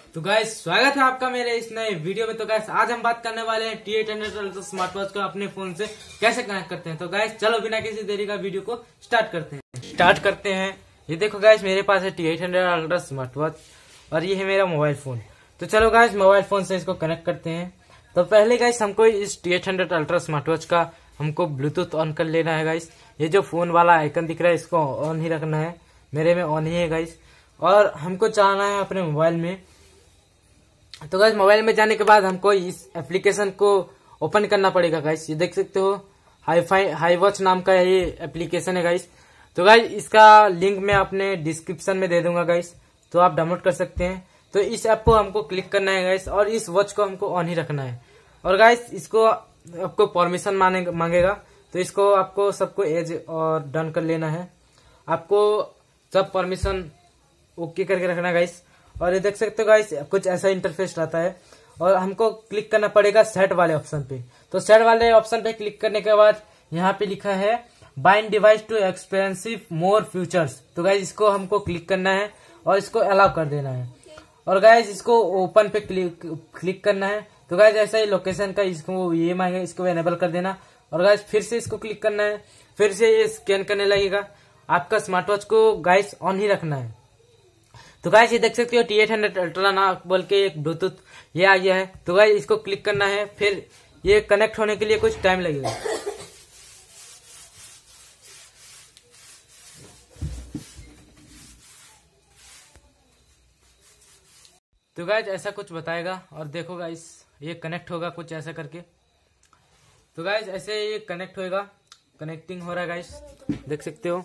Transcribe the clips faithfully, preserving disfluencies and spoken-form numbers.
तो गाइस स्वागत है आपका मेरे इस नए वीडियो में। तो गाइस आज हम बात करने वाले हैं T eight hundred ultra smart watch को अपने फोन से कैसे कनेक्ट करते हैं। तो गाइस चलो बिना किसी देरी का वीडियो को स्टार्ट करते हैं स्टार्ट करते हैं ये देखो गाइस मेरे पास है T eight hundred ultra smart watch और ये है मेरा मोबाइल फोन। तो चलो गाइस मोबाइल फोन से इसको कनेक्ट करते हैं। तो पहले गाइस हमको इस T eight hundred ultra smart watch का हमको ब्लूटूथ ऑन कर लेना है गाइस। ये जो फोन वाला आइकन दिख रहा है इसको ऑन ही रखना है, मेरे में ऑन ही है गाइस। और हमको चलाना है अपने मोबाइल में। तो गाइस मोबाइल में जाने के बाद हमको इस एप्लीकेशन को ओपन करना पड़ेगा गाइस। ये देख सकते हो हाई फाई हाई वॉच नाम का ये एप्लीकेशन है गाइस। तो गाइस इसका लिंक मैं अपने डिस्क्रिप्शन में दे दूंगा गाइस, तो आप डाउनलोड कर सकते हैं। तो इस ऐप को हमको क्लिक करना है गाइस और इस वॉच को हमको ऑन ही रखना है। और गाइस इसको आपको परमिशन मांगेगा, तो इसको आपको सबको एज और डन कर लेना है। आपको सब परमिशन ओके करके रखना गाइस। और ये देख सकते हो गाइस कुछ ऐसा इंटरफेस रहता है और हमको क्लिक करना पड़ेगा सेट वाले ऑप्शन पे। तो सेट वाले ऑप्शन पे क्लिक करने के बाद यहाँ पे लिखा है bind device to experience more features. तो गाइस इसको हमको क्लिक करना है और इसको अलाउ कर देना है। और गाइस इसको ओपन पे क्लिक क्लिक करना है। तो गाइस ऐसा ही लोकेशन का इसको ये मांगे, इसको एनेबल कर देना। और गाइस फिर से इसको क्लिक करना है, फिर से ये स्कैन करने लगेगा। आपका स्मार्ट वॉच को गाइस ऑन ही रखना है। तो गाइस ये देख सकते हो टी एट हंड्रेड अल्ट्रा ना बोल के एक ब्लूटूथ ये आ गया है। तो गाइस इसको क्लिक करना है, फिर ये कनेक्ट होने के लिए कुछ टाइम लगेगा। तो गाइस ऐसा कुछ बताएगा और देखो गाइस ये कनेक्ट होगा कुछ ऐसा करके। तो गाइस ऐसे ये कनेक्ट होएगा, कनेक्टिंग हो रहा है गाइस, देख सकते हो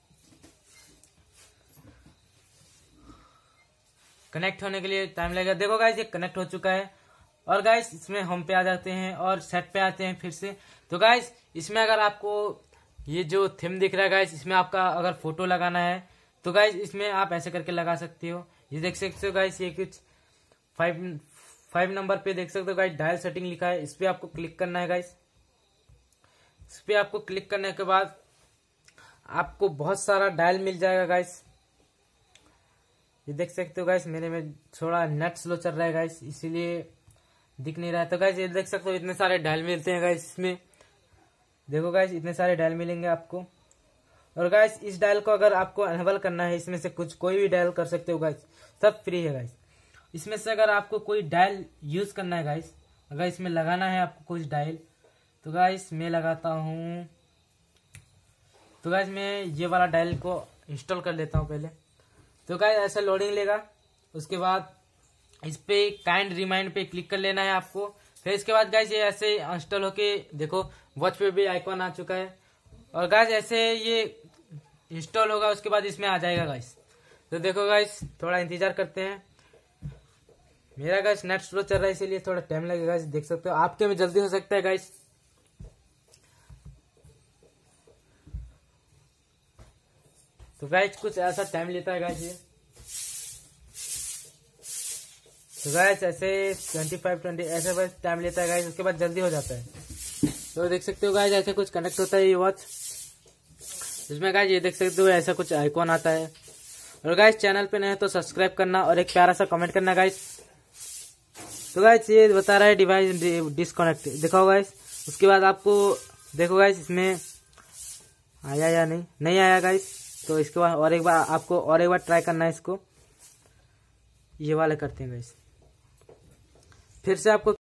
कनेक्ट होने के लिए टाइम लगेगा। देखो गाइस ये कनेक्ट हो चुका है। और गाइस इसमें होम पे आ जाते हैं और सेट पे आते हैं फिर से। तो गाइस इसमें अगर आपको ये जो थीम दिख रहा है गाइस, इसमें आपका अगर फोटो लगाना है तो गाइस इसमें आप ऐसे करके लगा सकते हो। ये देख सकते हो गाइस ये कुछ फाइव फाइव नंबर पे देख सकते हो गाइस डायल सेटिंग लिखा है, इस पे आपको क्लिक करना है गाइस। इस पे आपको क्लिक करने के बाद आपको बहुत सारा डायल मिल जाएगा गाइस। ये देख सकते हो गाइस मेरे में थोड़ा नेट स्लो चल रहा है गाइस, इसीलिए दिख नहीं रहा है। तो गाइस ये देख सकते हो इतने सारे डायल मिलते हैं गाइस इसमें। देखो गाइस इतने सारे डायल मिलेंगे आपको। और गाइस इस डायल को अगर आपको एनेबल करना है, इसमें से कुछ कोई भी डायल कर सकते हो गाइस, सब फ्री है गाइस। इसमें से अगर आपको कोई डायल यूज करना है गाइस, अगर इसमें लगाना है आपको कुछ डायल, तो गाइस मैं लगाता हूँ। तो गाइस मैं ये वाला डायल को इंस्टॉल कर लेता हूँ पहले। तो गाइस ऐसा लोडिंग लेगा, उसके बाद इस पे काइंड रिमाइंड पे क्लिक कर लेना है आपको। फिर इसके बाद गाइस ये ऐसे इंस्टॉल होके देखो वॉच पे भी आइकॉन आ चुका है। और गाइस ऐसे ये इंस्टॉल होगा, उसके बाद इसमें आ जाएगा गाइस। तो देखो गाइस थोड़ा इंतजार करते हैं। मेरा गाइस नेट स्लो चल रहा है इसीलिए थोड़ा टाइम लगेगा, देख सकते हो। आपके में जल्दी हो सकता है गाइस। तो गाइस कुछ ऐसा टाइम लेता है गाइस ये। तो गाइस ऐसे ट्वेंटी फाइव ट्वेंटी ऐसे बस टाइम लेता है गाइस, उसके बाद जल्दी हो जाता है। तो देख सकते हो गाइस ऐसे कुछ कनेक्ट होता है ये वॉच। इसमें गाइस ये देख सकते हो ऐसा कुछ आइकॉन आता है। और गाइस चैनल पे नए तो सब्सक्राइब करना और एक प्यारा सा कमेंट करना गाइस। तो गाइस ये बता रहा है डिवाइस डिस्कनेक्ट, देखो गाइस। उसके बाद आपको देखो गाइस इसमें आया या नहीं नहीं आया गाइस। तो इसके बाद और एक बार आपको और एक बार ट्राई करना है इसको। ये वाले करते हैं गाइस, फिर से आपको